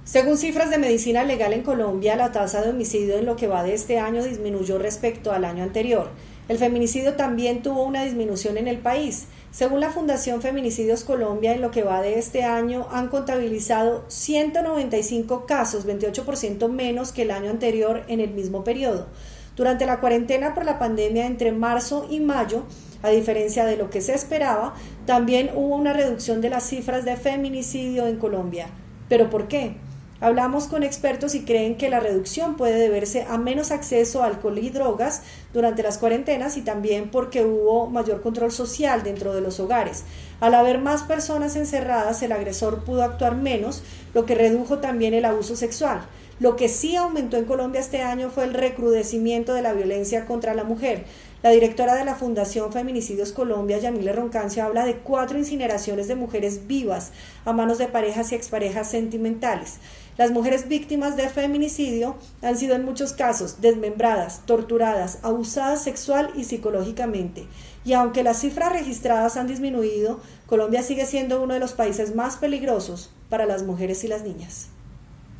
Según cifras de medicina legal en Colombia, la tasa de homicidio en lo que va de este año disminuyó respecto al año anterior. El feminicidio también tuvo una disminución en el país. Según la Fundación Feminicidios Colombia, en lo que va de este año han contabilizado 195 casos, 28% menos que el año anterior en el mismo periodo. Durante la cuarentena por la pandemia entre marzo y mayo, a diferencia de lo que se esperaba, también hubo una reducción de las cifras de feminicidio en Colombia. ¿Pero por qué? Hablamos con expertos y creen que la reducción puede deberse a menos acceso a alcohol y drogas durante las cuarentenas y también porque hubo mayor control social dentro de los hogares. Al haber más personas encerradas, el agresor pudo actuar menos, lo que redujo también el abuso sexual. Lo que sí aumentó en Colombia este año fue el recrudecimiento de la violencia contra la mujer. La directora de la Fundación Feminicidios Colombia, Yamile Roncancio, habla de 4 incineraciones de mujeres vivas a manos de parejas y exparejas sentimentales. Las mujeres víctimas de feminicidio han sido en muchos casos desmembradas, torturadas, abusadas sexual y psicológicamente. Y aunque las cifras registradas han disminuido, Colombia sigue siendo uno de los países más peligrosos para las mujeres y las niñas.